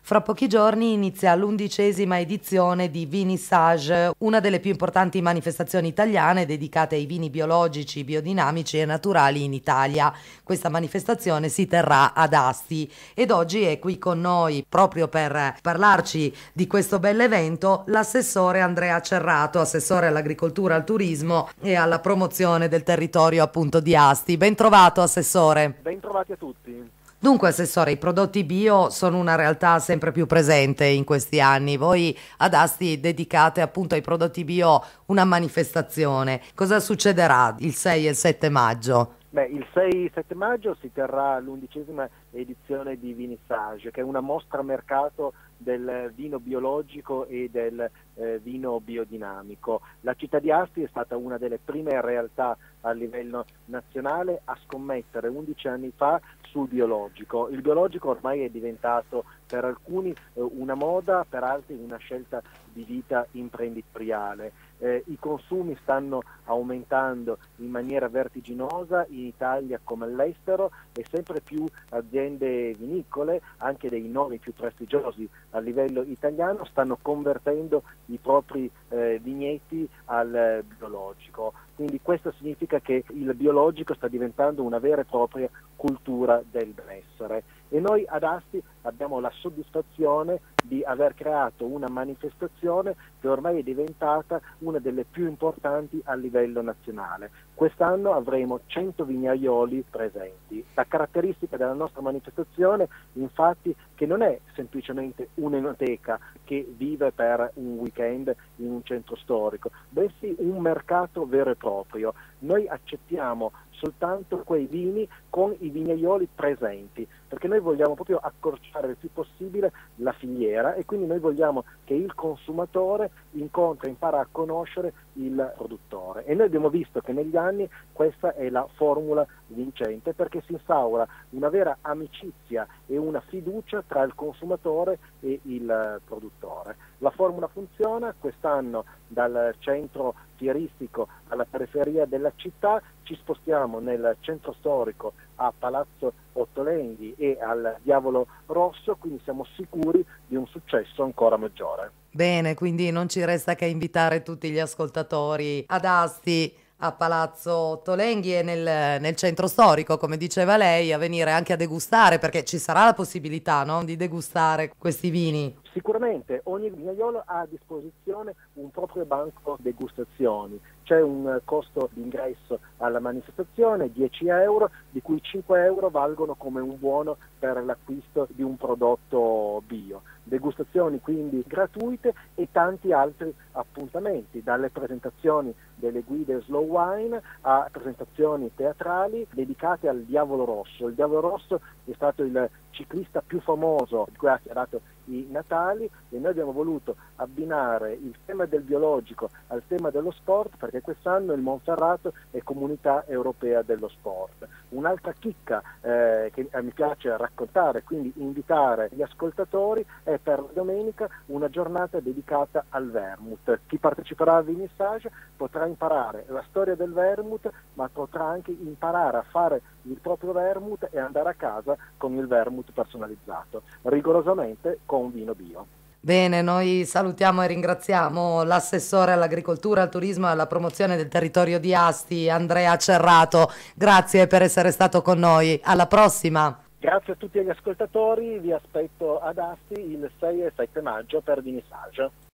Fra pochi giorni inizia l'11ª edizione di Vinissage, una delle più importanti manifestazioni italiane dedicate ai vini biologici, biodinamici e naturali in Italia. Questa manifestazione si terrà ad Asti ed oggi è qui con noi, proprio per parlarci di questo bell'evento, l'assessore Andrea Cerrato, assessore all'agricoltura, al turismo e alla promozione del territorio appunto di Asti. Ben trovato, assessore. Ben trovati a tutti. Dunque, assessore, i prodotti bio sono una realtà sempre più presente in questi anni. Voi ad Asti dedicate appunto ai prodotti bio una manifestazione. Cosa succederà il 6 e il 7 maggio? Il 6-7 maggio si terrà l'11ª edizione di Vinissage, che è una mostra mercato del vino biologico e del vino biodinamico. La città di Asti è stata una delle prime realtà a livello nazionale a scommettere 11 anni fa sul biologico. Il biologico ormai è diventato per alcuni una moda, per altri una scelta di vita imprenditoriale. I consumi stanno aumentando in maniera vertiginosa in Italia come all'estero e sempre più aziende vinicole, anche dei nomi più prestigiosi a livello italiano, stanno convertendo i propri vigneti al biologico. Quindi questo significa che il biologico sta diventando una vera e propria cultura del benessere. E noi ad Asti abbiamo la soddisfazione di aver creato una manifestazione che ormai è diventata una delle più importanti a livello nazionale. Quest'anno avremo 100 vignaioli presenti. La caratteristica della nostra manifestazione, infatti, che non è semplicemente un'enoteca che vive per un weekend in un centro storico, bensì un mercato vero e proprio. Noi accettiamo soltanto quei vini con i vignaioli presenti, perché noi vogliamo proprio accorciare il più possibile la filiera e quindi noi vogliamo che il consumatore impara a conoscere il produttore. E noi abbiamo visto che negli anni questa è la formula vincente, perché si instaura una vera amicizia e una fiducia tra il consumatore e il produttore. La formula funziona. Quest'anno dal centro fieristico alla periferia della città ci spostiamo nel centro storico a Palazzo Ottolenghi e al Diavolo Rosso, quindi siamo sicuri di un successo ancora maggiore. Bene, quindi non ci resta che invitare tutti gli ascoltatori ad Asti, a Palazzo Tolenghi e nel centro storico, come diceva lei, a venire anche a degustare, perché ci sarà la possibilità, no, di degustare questi vini. Sicuramente ogni vignaiolo ha a disposizione un proprio banco degustazioni. C'è un costo di ingresso alla manifestazione, 10 euro, di cui 5 euro valgono come un buono per l'acquisto di un prodotto bio. Degustazioni quindi gratuite e tanti altri appuntamenti, dalle presentazioni delle guide slow wine a presentazioni teatrali dedicate al Diavolo Rosso. Il Diavolo Rosso è stato il ciclista più famoso di cui ha dato i Natali e noi abbiamo voluto abbinare il tema del biologico al tema dello sport, perché quest'anno il Monferrato è Comunità Europea dello Sport. Un'altra chicca che mi piace raccontare, quindi invitare gli ascoltatori, è per domenica una giornata dedicata al vermouth. Chi parteciperà al Vinissage potrà imparare la storia del vermouth, ma potrà anche imparare a fare il proprio vermouth e andare a casa con il vermouth personalizzato, rigorosamente con vino bio. Bene, noi salutiamo e ringraziamo l'assessore all'agricoltura, al turismo e alla promozione del territorio di Asti, Andrea Cerrato. Grazie per essere stato con noi. Alla prossima. Grazie a tutti gli ascoltatori, vi aspetto ad Asti il 6 e 7 maggio per Vinissage.